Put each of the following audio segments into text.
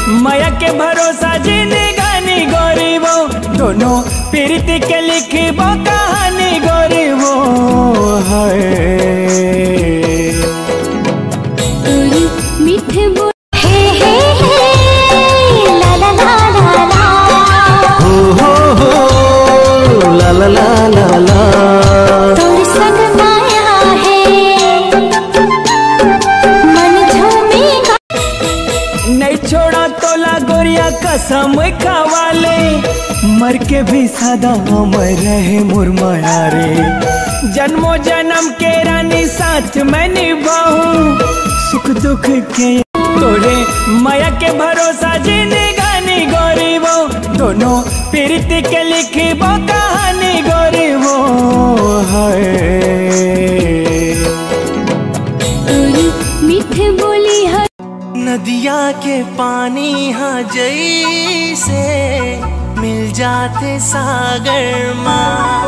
माया के भरोसा जिंदगानी गोरी वो, दोनों प्रीति के लिखी वो कहानी गोरी वो है। मीठे बोल हे ला ला ला ला ला, हो ला ला ला ला ला। तोर संग माया है मन झूमेगा, नहीं छोड़ा तोला गोरिया कसम खावाले, मर के भी सदा अमर रहे मुरमाया रे। जन्मों जन्म के रानी साथ में निभाऊं, सुख दुख के तोरे माया के भरोसा जिंदगानी गोरी वो, दोनों प्रीति के लिखी वो कहानी गोरी वो है। मीठे बोली है नदिया के पानी हाँ जैसे मिल जाते सागर माँ,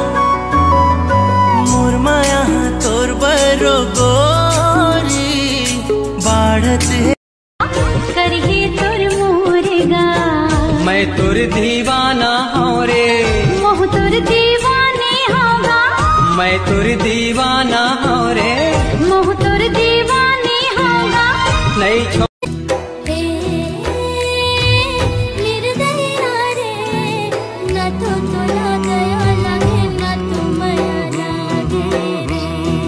मुरमाया तोर बरो गोरी बाढ़त है। करिए तोर मोरेगा, मैं तुर दीवाना हूँ रे, मोह तोर दीवाने होगा, मैं तुर दीवाना हूँ रे, मोह तोर दीवाने होगा। नहीं छोड़ निर्दयी रे, ना तो तोला गया लगे, ना तो माया लागे रे।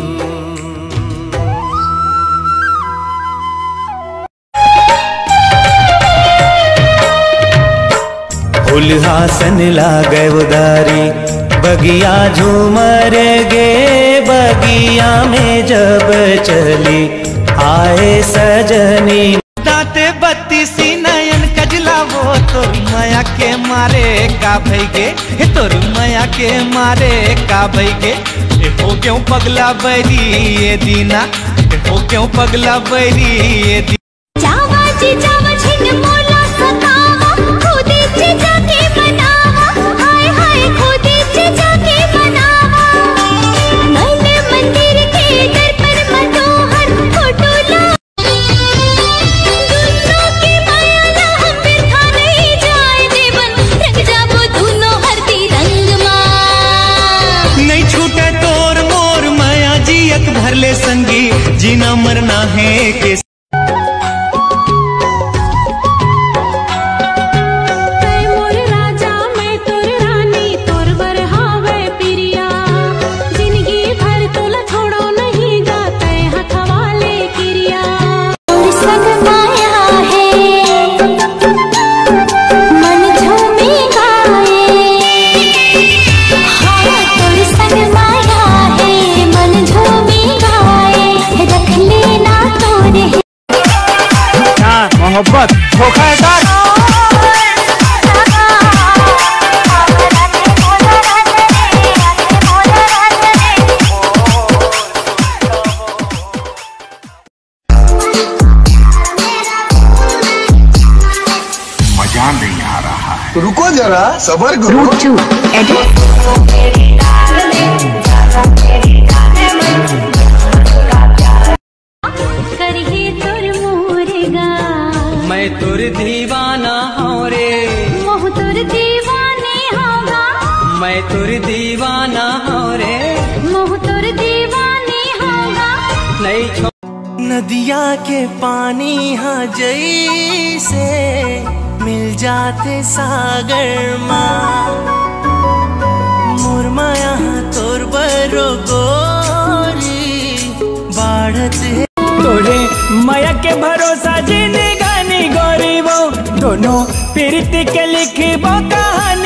उल्हासन लागे उदारी बगिया झूमर गे, बगिया में जब चली आए सजनी। दाते बत्तीसी नयन कजला वो तोर माया के मारे का भैगे, तोर माया के मारे का भैगे। हो क्यों पगला बैरी ये दीना, हो क्यों पगला बैरी ये दीना। जावा जी जावा छिन मोला सतावा, खुदी चीजा के बनावा, हाय हाय खुदी चीजा के बनावा। मन मंदिर के दर पर मनोहर फोटो ला, दोनों की माया ला हम बिरखा नहीं जाए देवन, रंग जाबो दोनों हरती रंग माँ। नहीं छूटे तोर मोर माया जियत भर ले संगी, जीना मरना है के। मोर राजा मैं तोर रानी, तोर बर हावे पिरिया, जिंदगी भर तोला छोड़ो नहीं गाते हथवाले किरिया। तोर संग माया है मन झूमेगा हाँ, तोर संग माया है मन झूमेगा, रख लेना तोरे मोहब्बत धोखा है साथ। मजा नहीं आ रहा है, रुको जरा सबर करो। करिए तोर मोरेगा, मैं तुर दीवाना हूँ रे, मोह तोर दीवाने होगा, मैं तुर दीवाना हूँ रे, मोह तोर दीवाने होगा। नहीं छोड़ नदिया के पानी हाँ जैसे मिल जाते सागर माँ, मुरमाया तोर बरो गोरी बाढ़त है। तोरे माया के भरोसा जिंदगानी गोरी वो, दोनों प्रीति के लिखी वो कहानी